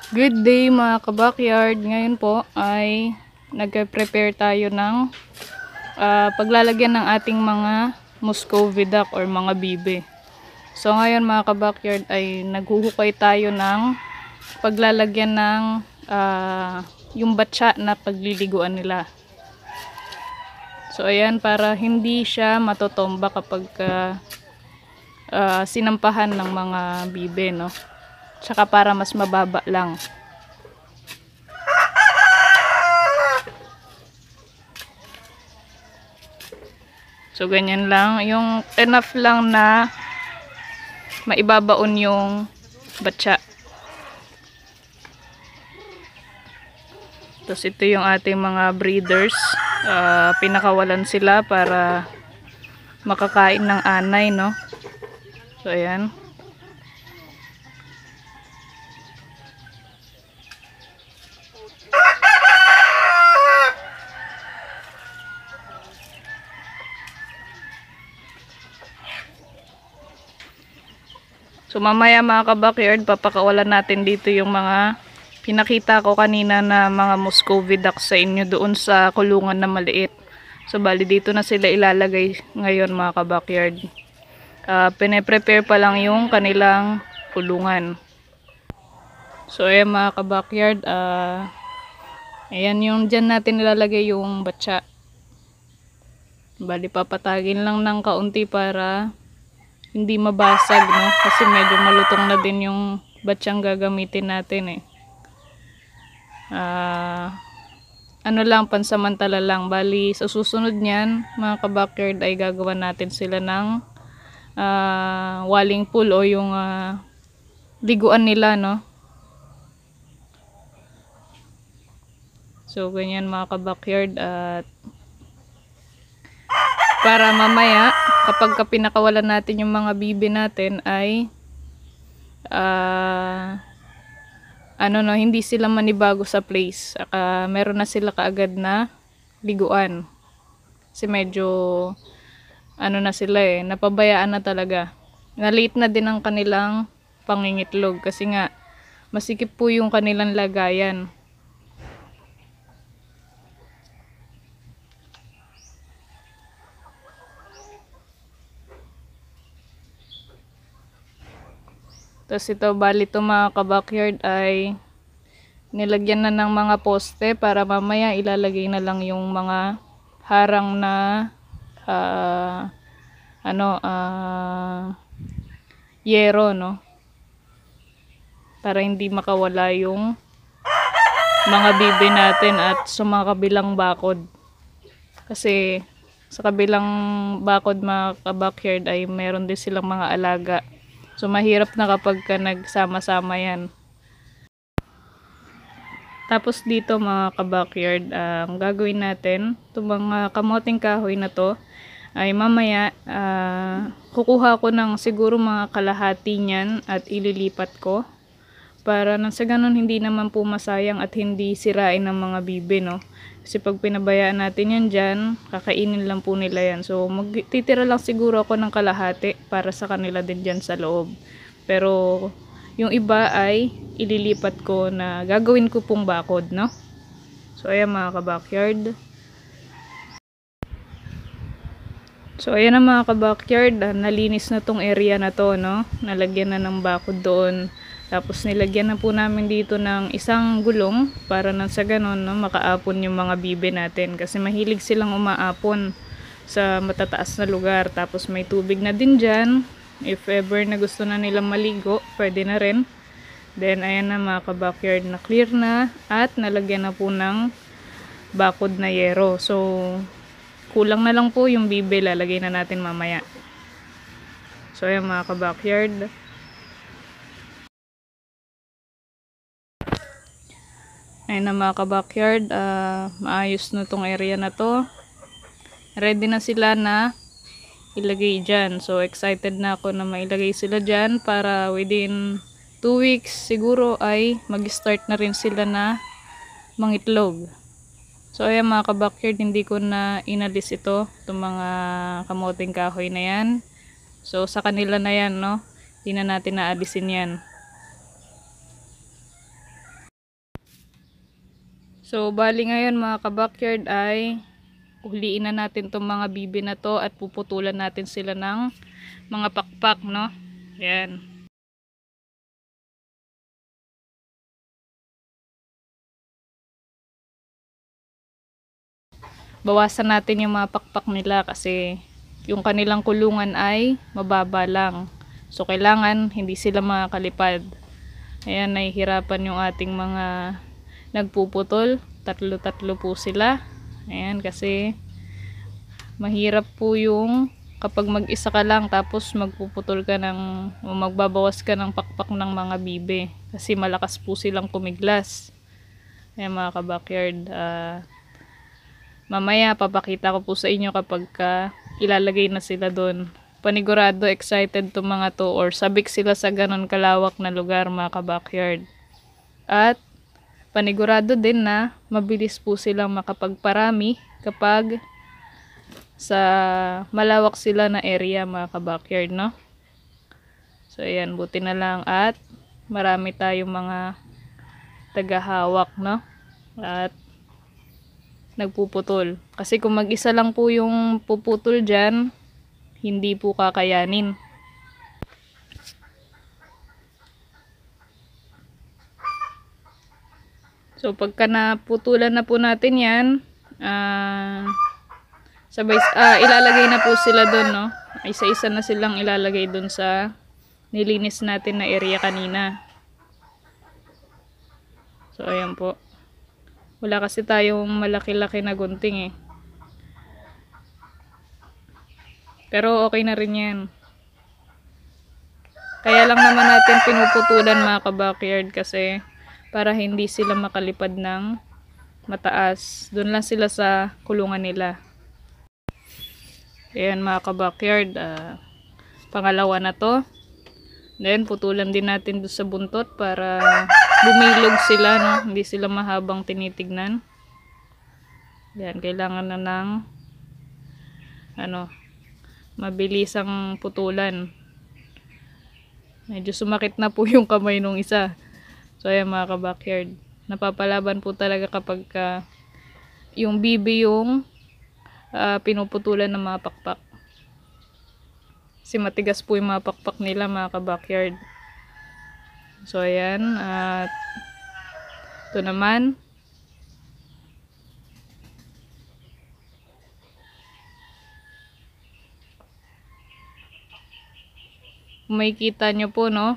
Good day mga ka-backyard. Ngayon po ay nagpe-prepare tayo ng paglalagyan ng ating mga Muscovy duck or mga bibe. So ngayon mga ka-backyard ay naghuhukay tayo ng paglalagyan ng yung batsa na pagliliguan nila. So ayan, para hindi siya matotomba kapag sinampahan ng mga bibe, no? Tsaka para mas mababa lang. So ganyan lang, yung enough lang na maibabaon yung batsa. Tapos ito yung ating mga breeders. Pinakawalan sila para makakain ng anay, no? So ayan. So mamaya mga ka-backyard, papakawalan natin dito yung mga pinakita ko kanina na mga Muscovy ducks sa inyo doon sa kulungan na maliit. So bali dito na sila ilalagay ngayon mga ka-backyard. Pine-prepare pa lang yung kanilang kulungan. So ayan mga ka-backyard, ayan yung dyan natin ilalagay yung batsa. Bali papatagin lang ng kaunti para hindi mabasag, no? Kasi medyo malutong na din yung batsyang gagamitin natin eh. Ano lang, pansamantala lang. Bali sa susunod niyan mga ka-backyard ay gagawa natin sila ng walling pool o yung liguan nila, no? So ganyan mga ka-backyard, at para mamaya kapag pinakawalan natin yung mga bibi natin ay hindi sila manibago sa place. Meron na sila kaagad na liguan. Kasi medyo na sila eh, napabayaan na talaga. Na-late na din ang kanilang pangingitlog kasi nga masikip po yung kanilang lagayan. Tapos ito, bali ito mga ka-backyard ay nilagyan na ng mga poste para mamaya ilalagay na lang yung mga harang na yero, no? Para hindi makawala yung mga bibi natin at sa mga kabilang bakod. Kasi sa kabilang bakod mga ka-backyard ay meron din silang mga alaga. So mahirap na kapag nagsama-sama yan. Tapos dito mga ka-backyard, ang gagawin natin, itong mga kamoting kahoy na to, ay mamaya kukuha ko ng siguro mga kalahati niyan at ililipat ko. Para nang sa ganun hindi naman po masayang at hindi sirain ng mga bibe, no? Kasi pag pinabayaan natin yan dyan, kakainin lang po nila yan. So magtitira lang siguro ako ng kalahati para sa kanila din dyan sa loob. Pero yung iba ay ililipat ko na gagawin ko pong bakod, no? So ayan mga ka-backyard. So ayan na mga ka-backyard, nalinis na tong area na to, no? Nalagyan na ng bakod doon. Tapos nilagyan na po namin dito ng isang gulong para nang sa ganon, no, makaapon yung mga bibe natin. Kasi mahilig silang umaapon sa matataas na lugar. Tapos may tubig na din dyan. If ever na gusto na nilang maligo, pwede na rin. Then ayan na mga ka-backyard, na clear na at nalagyan na po ng bakod na yero. So kulang na lang po yung bibe, lalagay na natin mamaya. So ayan mga ka-backyard. Ayun na mga ka-backyard, maayos na tong area na to. Ready na sila na ilagay dyan. So excited na ako na mailagay sila dyan para within 2 weeks siguro ay mag-start na rin sila na mangitlog. So ayan mga ka-backyard, hindi ko na inalis ito, itong mga kamoting kahoy na yan. So sa kanila na yan, no? Hindi na natin naalisin yan. So, bali ngayon mga ka-backyard ay uliin na natin itong mga bibi na to at puputulan natin sila ng mga pakpak, no? Ayan. Bawasan natin yung mga pakpak nila kasi yung kanilang kulungan ay mababa lang. So, kailangan hindi sila makakalipad. Ayan, nahihirapan yung ating mga nagpuputol. Tatlo-tatlo po sila. Ayan, kasi mahirap po yung kapag mag-isa ka lang tapos magpuputol ka ng o magbabawas ka ng pakpak ng mga bibe. Kasi malakas po silang kumiglas. Ayan mga ka-backyard. Mamaya papakita ko po sa inyo kapag ilalagay na sila doon. Panigurado excited to mga to or sabik sila sa ganon kalawak na lugar mga ka-backyard. At panigurado din na mabilis po silang makapagparami kapag sa malawak sila na area mga ka-backyard, no? So ayan, buti na lang at marami tayong mga tagahawak, no? At nagpuputol. Kasi kung mag-isa lang po yung puputol dyan, hindi po kakayanin. So pagka naputulan na po natin yan, ilalagay na po sila doon, no? Isa-isa na silang ilalagay doon sa nilinis natin na area kanina. So ayan po. Wala kasi tayong malaki-laki na gunting eh. Pero okay na rin yan. Kaya lang naman natin pinuputulan mga ka-backyard kasi para hindi sila makalipad ng mataas. Doon lang sila sa kulungan nila. Ayan mga ka-backyard. Pangalawa na to. Then putulan din natin doon sa buntot para bumilog sila, no? Hindi sila mahabang tinitignan. Yan, kailangan na ng mabilisang putulan. Medyo sumakit na po yung kamay nung isa. So ayan mga ka-backyard, napapalaban po talaga kapag yung bibi yung pinuputulan ng mga pakpak. Kasi matigas po yung mga pakpak nila mga ka-backyard. So ayan, at ito naman. May kita nyo po, no?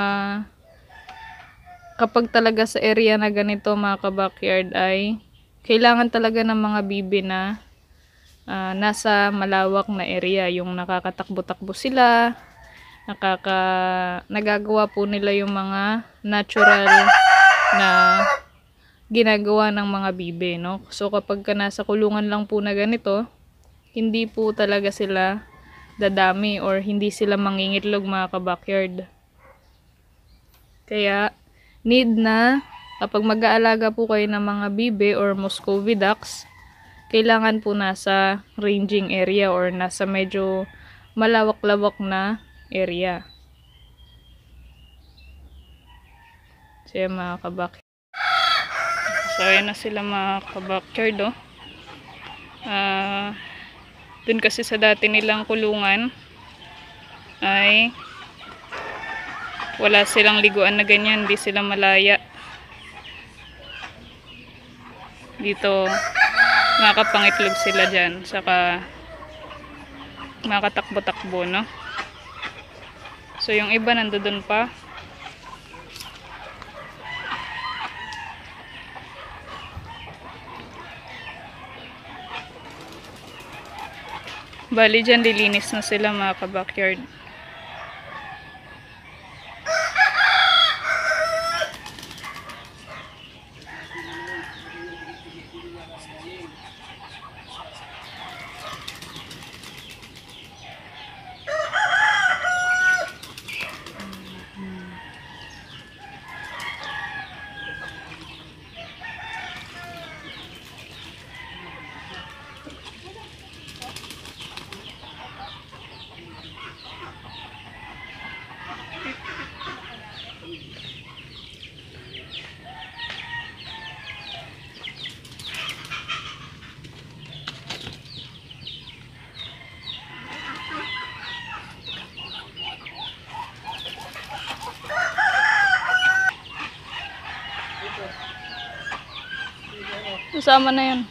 Kapag talaga sa area na ganito mga ka-backyard ay kailangan talaga ng mga bibi na nasa malawak na area. Yung nakakatakbo-takbo sila, nagagawa po nila yung mga natural na ginagawa ng mga bibe, no? So kapag nasa kulungan lang po na ganito, hindi po talaga sila dadami or hindi sila mangingitlog mga ka-backyard. Kaya need na kapag mag-aalaga po kayo ng mga bibe or Muscovy ducks, kailangan po nasa ranging area or nasa medyo malawak-lawak na area. So yan mga ka-backyard. So yan na sila mga ka-backyard, oh. Dun kasi sa dati nilang kulungan ay wala silang liguan na ganyan, hindi sila malaya. Dito makapangitlog sila dyan, saka makatakbo-takbo, no? So yung iba nandoon pa. Bali dyan lilinis na sila mga ka-backyard. Kasama na yan.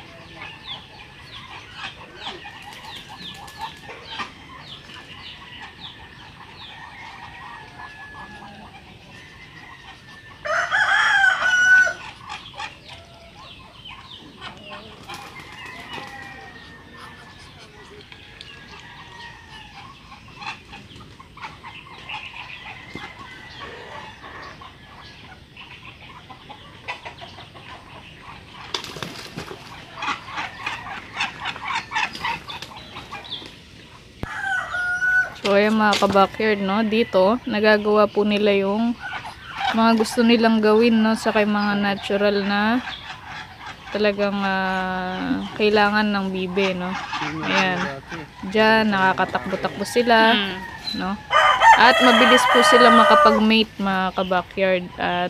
So, ayan mga ka-backyard, no? Dito, nagagawa po nila yung mga gusto nilang gawin, no? Sa kay mga natural na talagang kailangan ng bibe, no? Ayan. Diyan, nakakatakbo-takbo sila, no? At mabilis po sila makapag-mate, mga ka-backyard. At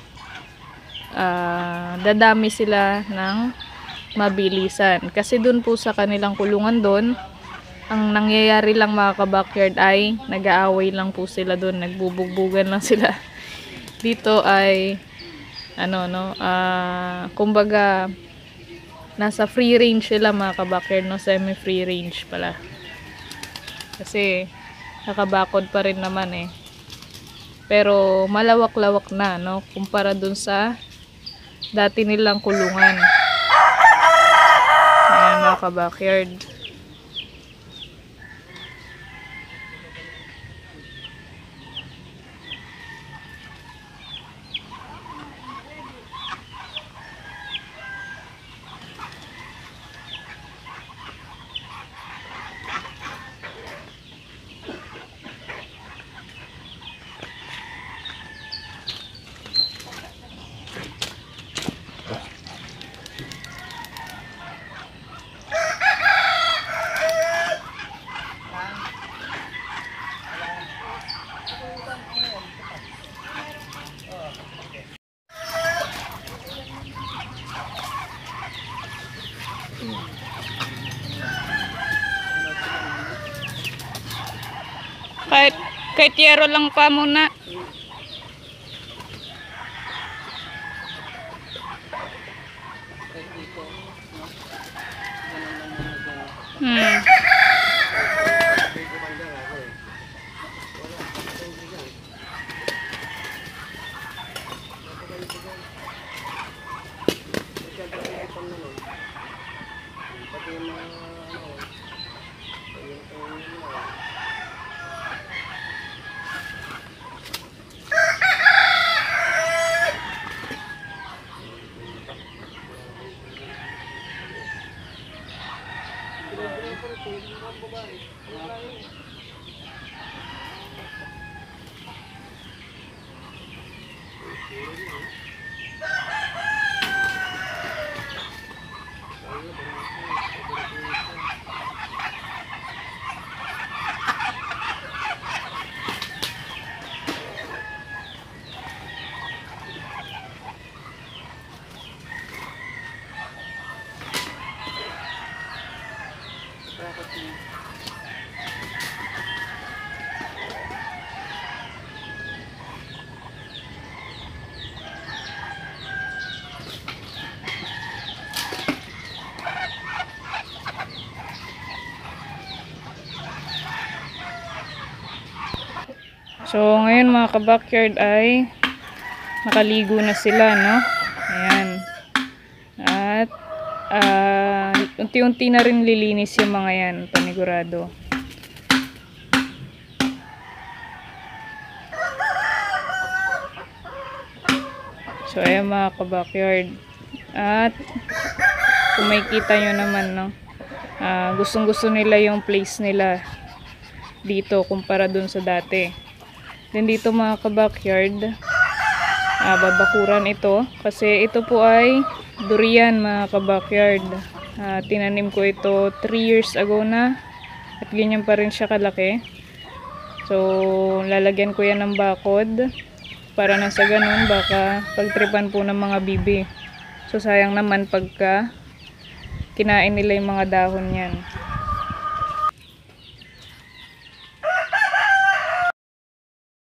dadami sila ng mabilisan. Kasi dun po sa kanilang kulungan dun, ang nangyayari lang mga ka-backyard ay nag-aaway lang po sila doon, nagbubugbugan lang sila. Dito ay kumbaga nasa free range sila mga ka-backyard, no? Semi free range pala. Kasi nakabakod pa rin naman eh. Pero malawak-lawak na, no? Kumpara dun sa dati nilang kulungan. Ayan mga ka-backyard. Kahit yero lang pa muna. So, ngayon mga ka-backyard ay nakaligo na sila, no? Ayan. At unti-unti na rin lilinis yung mga yan, panigurado. So, ayan mga ka-backyard. At kung makikita nyo naman, no? Gustong-gusto nila yung place nila dito kumpara dun sa dati. Then dito mga ka-backyard, babakuran ito kasi ito po ay durian mga ka-backyard. Tinanim ko ito 3 years ago na at ganyan pa rin siya kalaki. So lalagyan ko yan ng bakod para na sa ganun baka pagtripan po ng mga bibi. So sayang naman pagka kinain nila yung mga dahon yan.